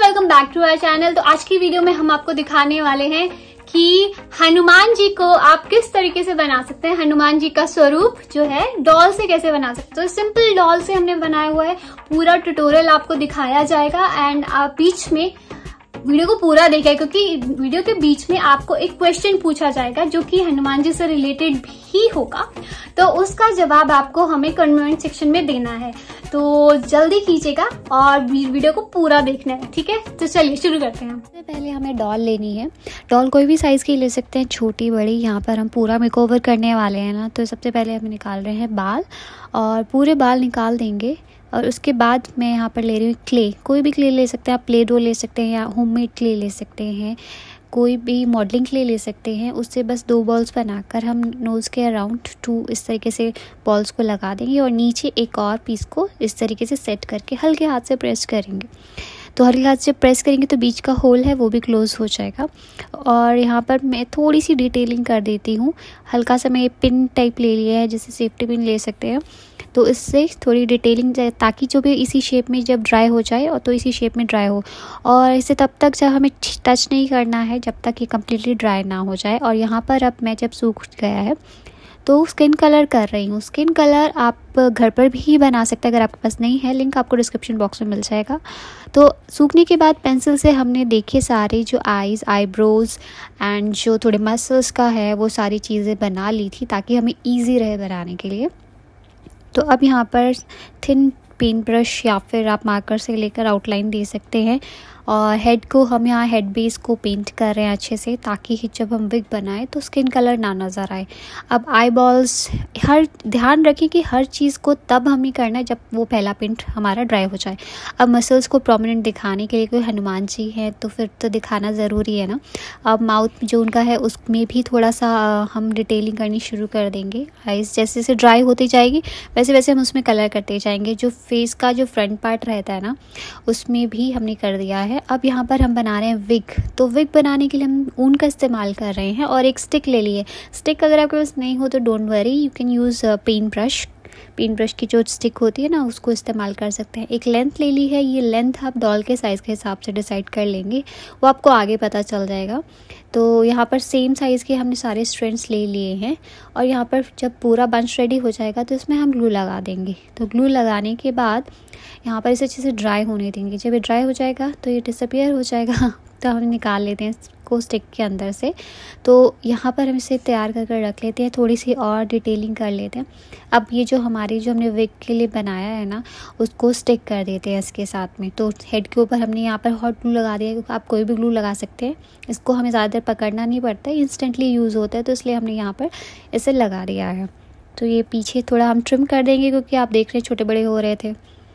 Welcome back to our channel. तो आज की वीडियो में हम आपको दिखाने वाले हैं कि हनुमान जी को आप किस तरीके से बना सकते हैं। हनुमान जी का स्वरूप जो है डॉल से कैसे बना सकते हो। तो सिंपल डॉल से हमने बनाया हुआ है, पूरा ट्यूटोरियल आपको दिखाया जाएगा एंड आप बीच में वीडियो को पूरा देखें क्योंकि वीडियो के बीच में आपको एक क्वेश्चन पूछा जाएगा जो कि हनुमान जी से रिलेटेड भी होगा। तो उसका जवाब आपको हमें कमेंट सेक्शन में देना है, तो जल्दी कीजिएगा और वीडियो को पूरा देखना है, ठीक है। तो चलिए शुरू करते हैं। सबसे पहले हमें डॉल लेनी है। डॉल कोई भी साइज़ की ले सकते हैं, छोटी बड़ी। यहाँ पर हम पूरा मेकओवर करने वाले हैं ना, तो सबसे पहले हम निकाल रहे हैं बाल और पूरे बाल निकाल देंगे। और उसके बाद मैं यहाँ पर ले रही हूँ क्ले। कोई भी क्ले ले सकते हैं आप, प्ले डो ले सकते हैं या होममेड क्ले ले सकते हैं, कोई भी मॉडलिंग क्ले ले सकते हैं। उससे बस 2 बॉल्स बनाकर हम नोज़ के अराउंड 2 इस तरीके से बॉल्स को लगा देंगे और नीचे एक और पीस को इस तरीके से सेट करके हल्के हाथ से प्रेस करेंगे। तो हल्के हाथ से प्रेस करेंगे तो बीच का होल है वो भी क्लोज़ हो जाएगा। और यहाँ पर मैं थोड़ी सी डिटेलिंग कर देती हूँ। हल्का सा मैं पिन टाइप ले लिया है, जैसे सेफ्टी पिन ले सकते हैं, तो इससे थोड़ी डिटेलिंग जाए ताकि जो भी इसी शेप में जब ड्राई हो जाए और तो इसी शेप में ड्राई हो। और इसे तब तक जब हमें टच नहीं करना है जब तक ये कम्प्लीटली ड्राई ना हो जाए। और यहाँ पर अब मैं जब सूख गया है तो स्किन कलर कर रही हूँ। स्किन कलर आप घर पर भी बना सकते हैं, अगर आपके पास नहीं है लिंक आपको डिस्क्रिप्शन बॉक्स में मिल जाएगा। तो सूखने के बाद पेंसिल से हमने देखे सारे जो आईज़, आईब्रोज़ एंड जो थोड़े मसल्स का है वो सारी चीज़ें बना ली थी ताकि हमें ईजी रहे बनाने के लिए। तो अब यहाँ पर थिन पेन ब्रश या फिर आप मार्कर से लेकर आउटलाइन दे सकते हैं। और हेड को हम यहाँ हेड बेस को पेंट कर रहे हैं अच्छे से ताकि जब हम विग बनाएं तो स्किन कलर ना नज़र आए। अब आई बॉल्स, हर ध्यान रखें कि हर चीज़ को तब हमें करना है जब वो पहला पेंट हमारा ड्राई हो जाए। अब मसल्स को प्रोमिनेंट दिखाने के लिए, कोई हनुमान जी हैं तो फिर तो दिखाना ज़रूरी है ना। अब माउथ जो उनका है उसमें भी थोड़ा सा हम डिटेलिंग करनी शुरू कर देंगे। आइज़ जैसे जैसे ड्राई होती जाएगी वैसे वैसे हम उसमें कलर करते जाएंगे। जो फेस का जो फ्रंट पार्ट रहता है ना उसमें भी हमने कर दिया है। अब यहाँ पर हम बना रहे हैं विग। तो विग बनाने के लिए हम ऊन का इस्तेमाल कर रहे हैं और एक स्टिक ले लिए। स्टिक अगर आपके पास नहीं हो तो don't worry, you can use paint brush. Paint brush की जो स्टिक होती है ना उसको इस्तेमाल कर सकते हैं। एक लेंथ ले ली है, ये लेंथ आप डॉल के साइज़ के हिसाब से डिसाइड कर लेंगे, वो आपको आगे पता चल जाएगा। तो यहाँ पर सेम साइज़ के हमने सारे स्ट्रैंड्स ले लिए हैं और यहाँ पर जब पूरा बंच रेडी हो जाएगा तो इसमें हम ग्लू लगा देंगे। तो ग्लू लगाने के बाद यहाँ पर इसे अच्छे से ड्राई होने देंगे। जब ये ड्राई हो जाएगा तो ये डिसअपियर हो जाएगा, तो हम निकाल लेते हैं इसको स्टिक के अंदर से। तो यहाँ पर हम इसे तैयार कर रख लेते हैं, थोड़ी सी और डिटेलिंग कर लेते हैं। अब ये जो हमने विग के लिए बनाया है ना उसको स्टिक कर देते हैं इसके साथ में। तो हेड के ऊपर हमने यहाँ पर हॉट ग्लू लगा दिया, क्योंकि आप कोई भी ग्लू लगा सकते हैं, इसको हमें ज़्यादा देर पकड़ना नहीं पड़ता है, इंस्टेंटली यूज़ होता है, तो इसलिए हमने यहाँ पर इसे लगा दिया है। तो ये पीछे थोड़ा हम ट्रिम कर देंगे क्योंकि आप देख रहे हैं छोटे बड़े हो रहे थे।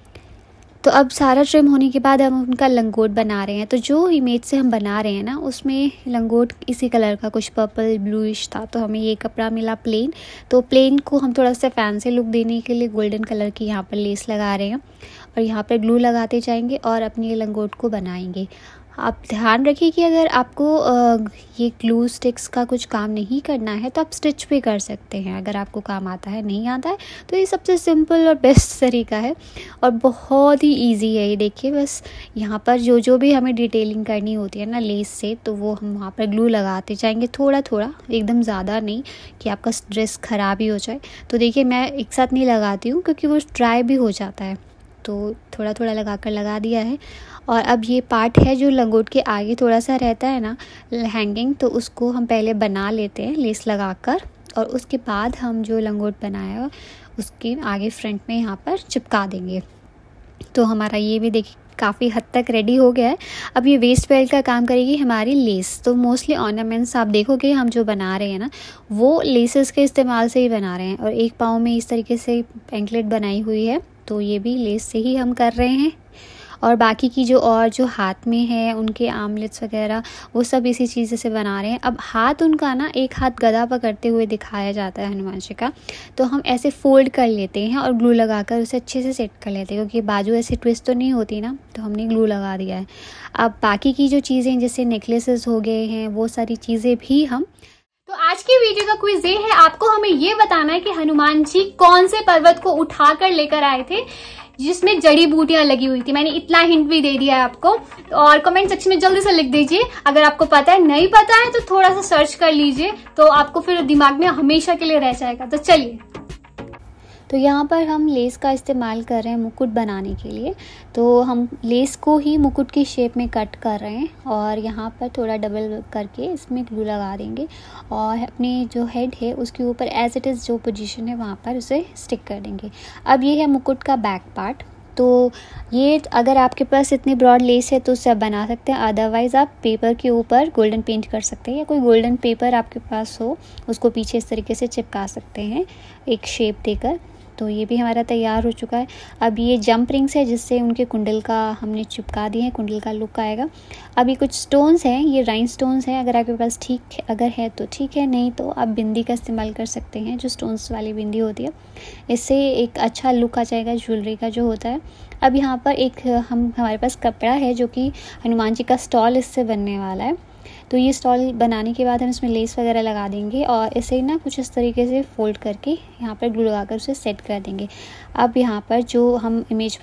तो अब सारा ट्रिम होने के बाद हम उनका लंगोट बना रहे हैं। तो जो इमेज से हम बना रहे हैं ना उसमें लंगोट इसी कलर का कुछ पर्पल ब्लूइश था, तो हमें ये कपड़ा मिला प्लेन। तो प्लेन को हम थोड़ा सा फैंसी लुक देने के लिए गोल्डन कलर की यहाँ पर लेस लगा रहे हैं और यहाँ पर ग्लू लगाते जाएंगे और अपनी ये लंगोट को बनाएंगे। आप ध्यान रखिए कि अगर आपको ये ग्लू स्टिक्स का कुछ काम नहीं करना है तो आप स्टिच भी कर सकते हैं। अगर आपको काम आता है, नहीं आता है तो ये सबसे सिंपल और बेस्ट तरीका है और बहुत ही इजी है। ये देखिए, बस यहाँ पर जो भी हमें डिटेलिंग करनी होती है ना लेस से, तो वो हम वहाँ पर ग्लू लगाते जाएंगे थोड़ा थोड़ा, एकदम ज़्यादा नहीं कि आपका ड्रेस ख़राब ही हो जाए। तो देखिए मैं एक साथ नहीं लगाती हूँ क्योंकि वो ड्राई भी हो जाता है, तो थोड़ा थोड़ा लगा दिया है। और अब ये पार्ट है जो लंगोट के आगे थोड़ा सा रहता है ना हैंगिंग, तो उसको हम पहले बना लेते हैं लेस लगाकर और उसके बाद हम जो लंगोट बनाया उसके आगे फ्रंट में यहाँ पर चिपका देंगे। तो हमारा ये भी देखिए काफ़ी हद तक रेडी हो गया है। अब ये वेस्ट बेल्ट का काम करेगी हमारी लेस। तो मोस्टली ऑर्नामेंट्स आप देखोगे हम जो बना रहे हैं ना वो लेसेस के इस्तेमाल से ही बना रहे हैं। और एक पाँव में इस तरीके से एंकलेट बनाई हुई है, तो ये भी लेस से ही हम कर रहे हैं। और बाकी की जो हाथ में है उनके आर्मलेट्स वगैरह वो सब इसी चीज़ से बना रहे हैं। अब हाथ उनका ना एक हाथ गदा पकड़ते हुए दिखाया जाता है हनुमान जी का, तो हम ऐसे फोल्ड कर लेते हैं और ग्लू लगाकर उसे अच्छे से सेट कर लेते हैं, क्योंकि बाजू ऐसे ट्विस्ट तो नहीं होती ना, तो हमने ग्लू लगा दिया है। अब बाकी की जो चीज़ें जैसे नेकलेसेस हो गए हैं वो सारी चीज़ें भी हम। तो आज की वीडियो का क्विज ये है, आपको हमें ये बताना है कि हनुमान जी कौन से पर्वत को उठाकर लेकर आए थे। जिसमें जड़ी बूटियां लगी हुई थी। मैंने इतना हिंट भी दे दिया है आपको। और कमेंट सेक्शन में जल्दी से लिख दीजिए अगर आपको पता है। नहीं पता है तो थोड़ा सा सर्च कर लीजिए, तो आपको फिर दिमाग में हमेशा के लिए रह जाएगा। तो चलिए, तो यहाँ पर हम लेस का इस्तेमाल कर रहे हैं मुकुट बनाने के लिए। तो हम लेस को ही मुकुट की शेप में कट कर रहे हैं और यहाँ पर थोड़ा डबल करके इसमें ग्लू लगा देंगे और अपने जो हेड है उसके ऊपर एज इट इज़ जो पोजीशन है वहाँ पर उसे स्टिक कर देंगे। अब ये है मुकुट का बैक पार्ट। तो ये अगर आपके पास इतनी ब्रॉड लेस है तो उससे आप बना सकते हैं, अदरवाइज़ आप पेपर के ऊपर गोल्डन पेंट कर सकते हैं या कोई गोल्डन पेपर आपके पास हो उसको पीछे इस तरीके से चिपका सकते हैं एक शेप देकर। तो ये भी हमारा तैयार हो चुका है। अब ये जंप रिंग्स है जिससे उनके कुंडल का हमने चिपका दिए हैं, कुंडल का लुक आएगा। अब ये कुछ स्टोन्स हैं, ये राइन स्टोन्स हैं। अगर आपके पास अगर है तो ठीक है, नहीं तो आप बिंदी का इस्तेमाल कर सकते हैं, जो स्टोन्स वाली बिंदी होती है। इससे एक अच्छा लुक आ जाएगा ज्वेलरी का जो होता है। अब यहाँ पर हमारे पास कपड़ा है जो कि हनुमान जी का स्टॉल इससे बनने वाला है। तो ये स्टॉल बनाने के बाद हम इसमें लेस वगैरह लगा देंगे और इसे ना कुछ इस तरीके से फोल्ड करके यहाँ पर ग्लू लगाकर उसे सेट कर देंगे। अब यहाँ पर जो हम इमेज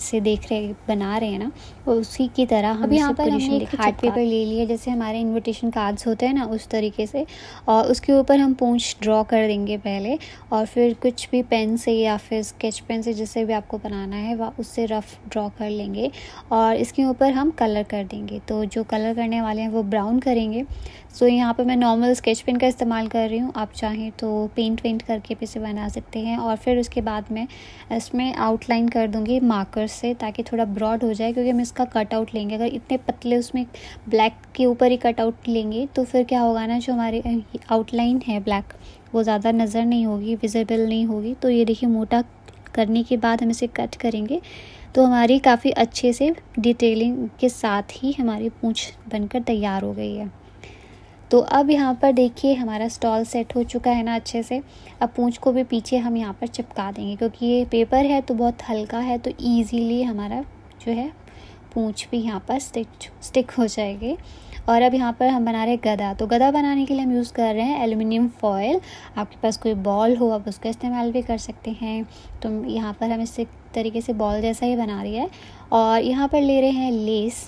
बना रहे हैं ना, उसी की तरह हम यहाँ पर हमने एक हार्ट पेपर ले लिया, जैसे हमारे इनविटेशन कार्ड्स होते हैं ना उस तरीके से, और उसके ऊपर हम पूंछ ड्रॉ कर देंगे पहले, और फिर कुछ भी पेन से या फिर स्केच पेन से जिससे भी आपको बनाना है वह उससे रफ ड्रॉ कर लेंगे और इसके ऊपर हम कलर कर देंगे। तो जो कलर करने वाले हैं वो ब्राउन करेंगे। सो यहाँ पर मैं नॉर्मल स्केच पेन का इस्तेमाल कर रही हूँ, आप चाहें तो पेंट करके भी इसे बना सकते हैं। और फिर उसके बाद मैं इसमें आउटलाइन कर दूँगी मार्कर से ताकि थोड़ा ब्रॉड हो जाए, क्योंकि हम इसका कट आउट लेंगे। अगर इतने पतले उसमें ब्लैक के ऊपर ही कट आउट लेंगे तो फिर क्या होगा ना, जो हमारी आउटलाइन है ब्लैक वो ज़्यादा नज़र नहीं होगी, विजिबल नहीं होगी। तो ये देखिए, मोटा करने के बाद हम इसे कट करेंगे तो हमारी काफ़ी अच्छे से डिटेलिंग के साथ ही हमारी पूंछ बनकर तैयार हो गई है। तो अब यहाँ पर देखिए हमारा स्टॉल सेट हो चुका है ना अच्छे से। अब पूंछ को भी पीछे हम यहाँ पर चिपका देंगे, क्योंकि ये पेपर है तो बहुत हल्का है, तो ईजीली हमारा जो है पूंछ भी यहाँ पर स्टिक हो जाएगी। और अब यहाँ पर हम बना रहे हैं गदा। तो गदा बनाने के लिए हम यूज़ कर रहे हैं एल्युमिनियम फॉयल। आपके पास कोई बॉल हो आप उसका इस्तेमाल भी कर सकते हैं। तो यहाँ पर हम इस तरीके से बॉल जैसा ही बना रही है। और यहाँ पर ले रहे हैं लेस।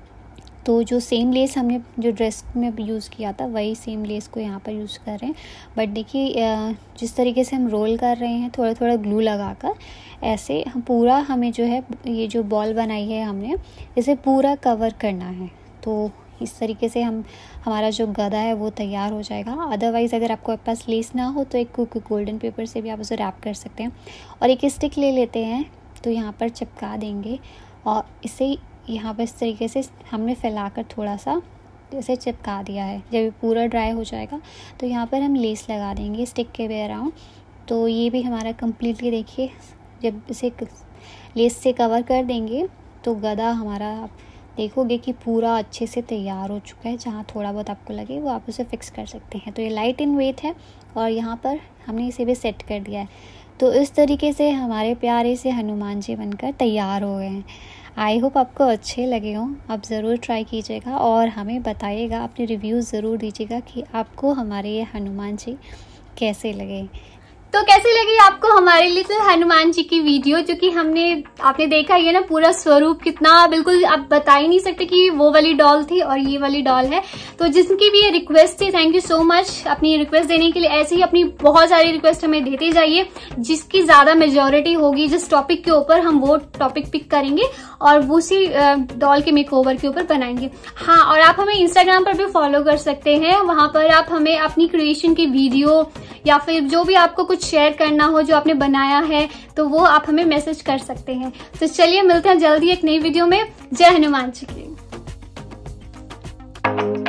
तो जो सेम लेस हमने जो ड्रेस में यूज़ किया था वही सेम लेस को यहाँ पर यूज़ कर रहे हैं। बट देखिए जिस तरीके से हम रोल कर रहे हैं थोड़ा थोड़ा ग्लू लगाकर, ऐसे हम पूरा हमें जो है ये जो बॉल बनाई है हमने इसे पूरा कवर करना है। तो इस तरीके से हमारा जो गदा है वो तैयार हो जाएगा। अदरवाइज़ अगर आपके पास लेस ना हो तो एक गोल्डन पेपर से भी आप उसे रैप कर सकते हैं। और एक स्टिक ले लेते हैं, तो यहाँ पर चिपका देंगे और इसे यहाँ पर इस तरीके से हमने फैलाकर थोड़ा सा इसे चिपका दिया है। जब ये पूरा ड्राई हो जाएगा तो यहाँ पर हम लेस लगा देंगे स्टिक के वे अराउंड। तो ये भी हमारा कम्प्लीटली देखिए, जब इसे लेस से कवर कर देंगे तो गदा हमारा आप देखोगे कि पूरा अच्छे से तैयार हो चुका है। जहाँ थोड़ा बहुत आपको लगे वो आप उसे फिक्स कर सकते हैं। तो ये लाइट इन वेट है और यहाँ पर हमने इसे भी सेट कर दिया है। तो इस तरीके से हमारे प्यारे से हनुमान जी बनकर तैयार हो गए हैं। आई होप आपको अच्छे लगे हों। आप ज़रूर ट्राई कीजिएगा और हमें बताइएगा, अपने रिव्यूज़ ज़रूर दीजिएगा कि आपको हमारे ये हनुमान जी कैसे लगे। तो कैसी लगी आपको हमारे लिटिल हनुमान जी की वीडियो, जो कि आपने देखा ये ना पूरा स्वरूप कितना, बिल्कुल आप बता ही नहीं सकते कि वो वाली डॉल थी और ये वाली डॉल है। तो जिसकी भी ये रिक्वेस्ट थी, थैंक यू सो मच अपनी रिक्वेस्ट देने के लिए। ऐसे ही अपनी बहुत सारी रिक्वेस्ट हमें देते जाइए, जिसकी ज्यादा मेजोरिटी होगी जिस टॉपिक के ऊपर हम वो टॉपिक पिक करेंगे और उसी डॉल के मेकओवर के ऊपर बनाएंगे। हाँ, और आप हमें इंस्टाग्राम पर भी फॉलो कर सकते हैं। वहां पर आप हमें अपनी क्रिएशन की वीडियो या फिर जो भी आपको कुछ शेयर करना हो जो आपने बनाया है तो वो आप हमें मैसेज कर सकते हैं। तो चलिए मिलते हैं जल्दी एक नई वीडियो में। जय हनुमान जी की।